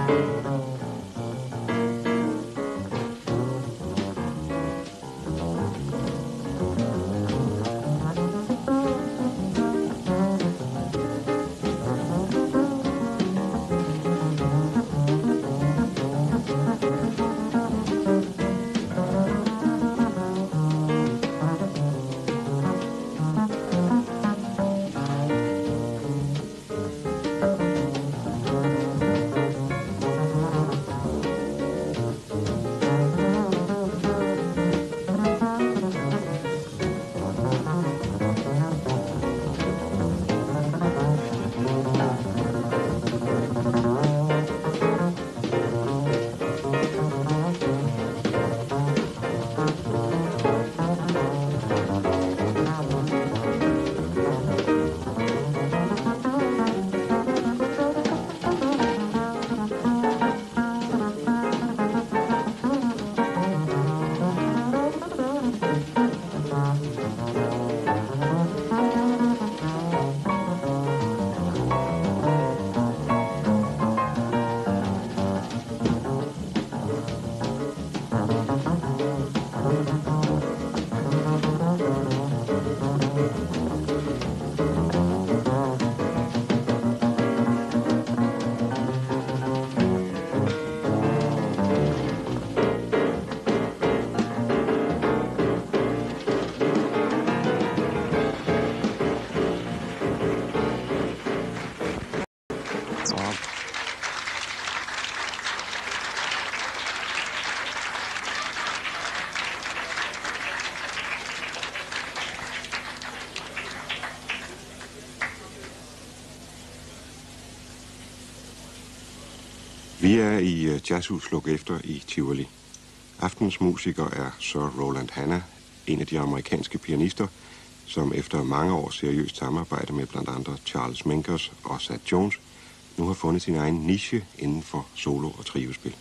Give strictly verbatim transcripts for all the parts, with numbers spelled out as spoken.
Vi er i Jazzhus Luk Efter i Tivoli. Aftens musiker er Sir Roland Hanna, en af de amerikanske pianister, som efter mange års seriøst samarbejde med blandt andre Charles Mingus og Thad Jones, nu har fundet sin egen niche inden for solo- og triospil.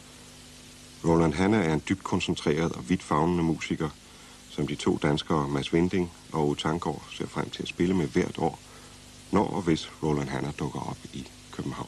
Roland Hanna er en dybt koncentreret og vidt favnende musiker, som de to danskere Mads Winding og Ove Thanggaard ser frem til at spille med hvert år, når og hvis Roland Hanna dukker op i København.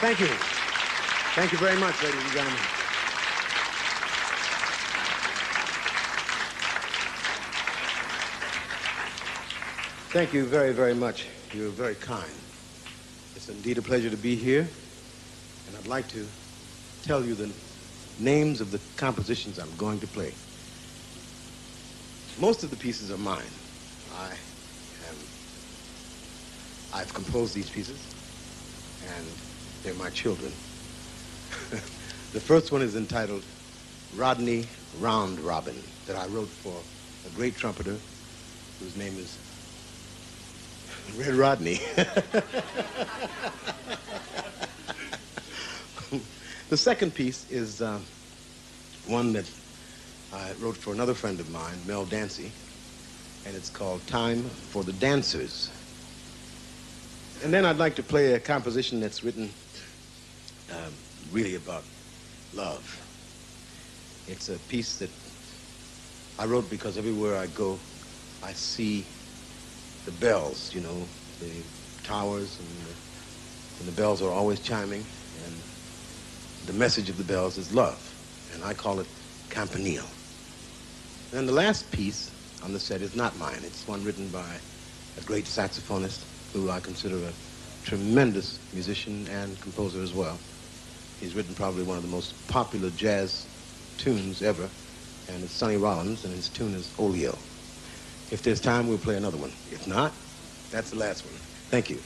Thank you. Thank you very much, ladies and gentlemen. Thank you very, very much. You're very kind. It's indeed a pleasure to be here, and I'd like to tell you the names of the compositions I'm going to play. Most of the pieces are mine. I am, I've composed these pieces, and they're my children. The first one is entitled Rodney Round Robin, that I wrote for a great trumpeter whose name is Red Rodney. The second piece is uh, one that I wrote for another friend of mine, Mel Dancy, and it's called Time for the Dancers. And then I'd like to play a composition that's written um, really about love. It's a piece that I wrote because everywhere I go, I see the bells, you know, the towers, and the, and the bells are always chiming, and the message of the bells is love, and I call it Campanile. And the last piece on the set is not mine. It's one written by a great saxophonist who I consider a tremendous musician and composer as well. He's written probably one of the most popular jazz tunes ever, and it's Sonny Rollins, and his tune is Olio. If there's time, we'll play another one. If not, that's the last one. Thank you.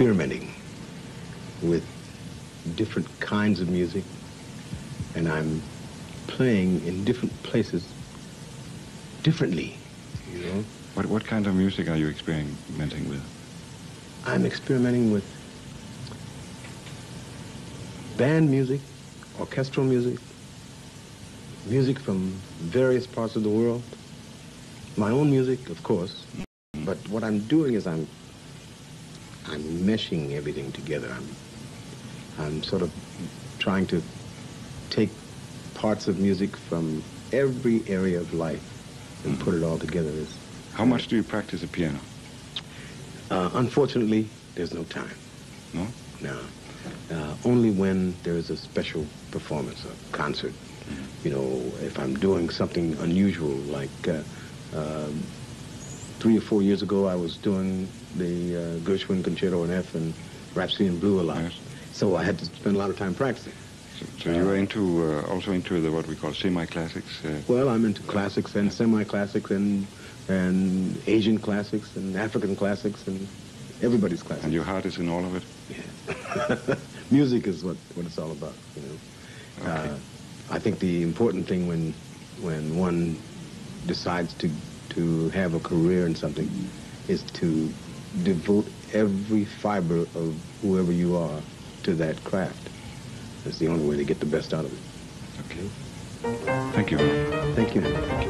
experimenting with different kinds of music, and I'm playing in different places differently, you know. What, what kind of music are you experimenting with? I'm experimenting with band music, orchestral music, music from various parts of the world, my own music, of course. But what I'm doing is I'm I'm meshing everything together. I'm I'm sort of trying to take parts of music from every area of life and put it all together. It's, How much do you practice the piano? Uh, unfortunately, there's no time. No? No. Uh, only when there's a special performance, a concert. Mm-hmm. You know, if I'm doing something unusual, like uh, um, three or four years ago, I was doing the uh, Gershwin Concerto in F and Rhapsody in Blue a lot. Yes. So I had to spend a lot of time practicing. So, so you were into, uh, also into the, what we call semi-classics? Uh, well, I'm into classics and semi-classics and and Asian classics and African classics and everybody's classics. And your heart is in all of it? Yeah. Music is what, what it's all about, you know. Okay. Uh, I think the important thing when when one decides to to have a career in something is to devote every fiber of whoever you are to that craft. It's the only way to get the best out of it. Okay. Thank you. Thank you.